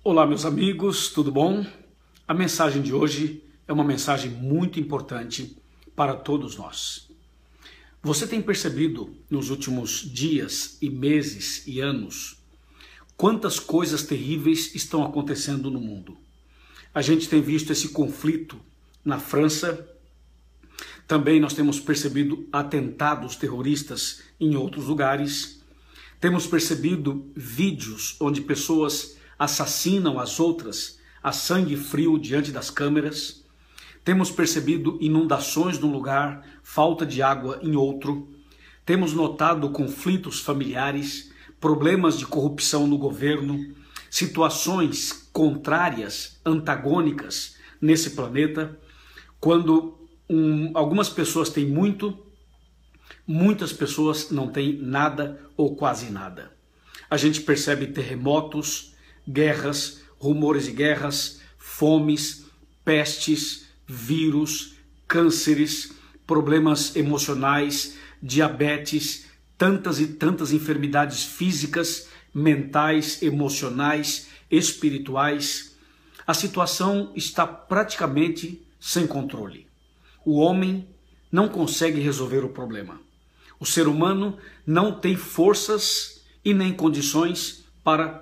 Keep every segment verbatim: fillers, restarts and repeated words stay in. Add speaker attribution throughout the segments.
Speaker 1: Olá, meus amigos, tudo bom? A mensagem de hoje é uma mensagem muito importante para todos nós. Você tem percebido nos últimos dias e meses e anos quantas coisas terríveis estão acontecendo no mundo? A gente tem visto esse conflito na França, também nós temos percebido atentados terroristas em outros lugares, temos percebido vídeos onde pessoas assassinam as outras a sangue frio diante das câmeras. Temos percebido inundações num lugar, falta de água em outro. Temos notado conflitos familiares, problemas de corrupção no governo, situações contrárias, antagônicas nesse planeta. Quando um, algumas pessoas têm muito, muitas pessoas não têm nada ou quase nada. A gente percebe terremotos, guerras, rumores de guerras, fomes, pestes, vírus, cânceres, problemas emocionais, diabetes, tantas e tantas enfermidades físicas, mentais, emocionais, espirituais. A situação está praticamente sem controle. O homem não consegue resolver o problema. O ser humano não tem forças e nem condições para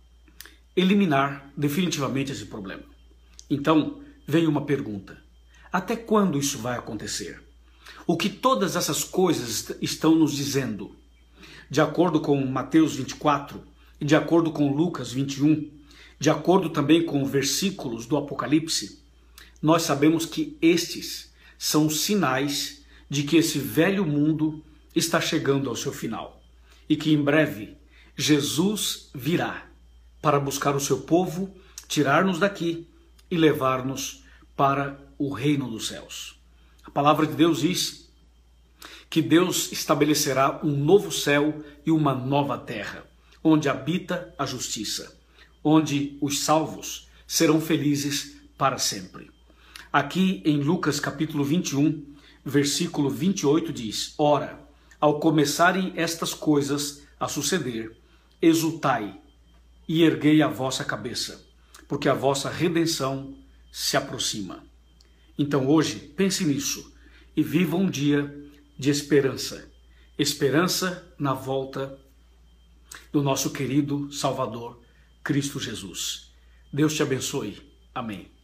Speaker 1: eliminar definitivamente esse problema. Então, vem uma pergunta: até quando isso vai acontecer? O que todas essas coisas estão nos dizendo? De acordo com Mateus vinte e quatro e de acordo com Lucas vinte e um, de acordo também com versículos do Apocalipse, nós sabemos que estes são sinais de que esse velho mundo está chegando ao seu final e que em breve Jesus virá para buscar o seu povo, tirar-nos daqui e levar-nos para o reino dos céus. A palavra de Deus diz que Deus estabelecerá um novo céu e uma nova terra, onde habita a justiça, onde os salvos serão felizes para sempre. Aqui em Lucas capítulo vinte e um, versículo vinte e oito diz: Ora, ao começarem estas coisas a suceder, exultai e erguei a vossa cabeça, porque a vossa redenção se aproxima. Então hoje, pense nisso e viva um dia de esperança. Esperança na volta do nosso querido Salvador, Cristo Jesus. Deus te abençoe. Amém.